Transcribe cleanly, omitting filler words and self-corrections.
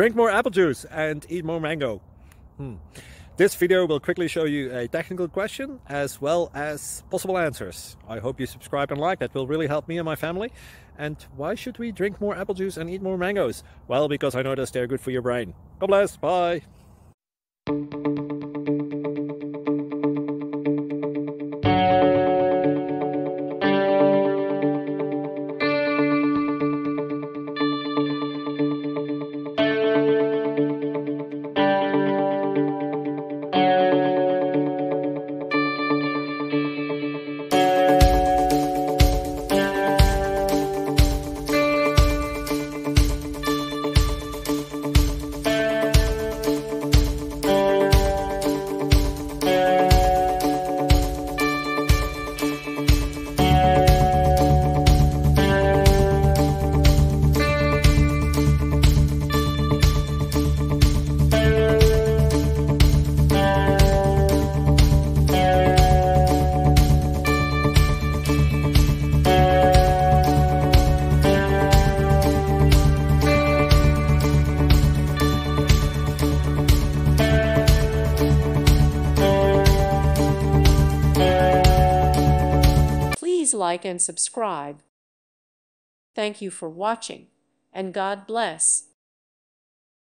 Drink more apple juice and eat more mango. This video will quickly show you a technical question as well as possible answers. I hope you subscribe and like, that will really help me and my family. And why should we drink more apple juice and eat more mangoes? Well, because I noticed they're good for your brain. God bless, bye! Please like and subscribe. Thank you for watching, and God bless.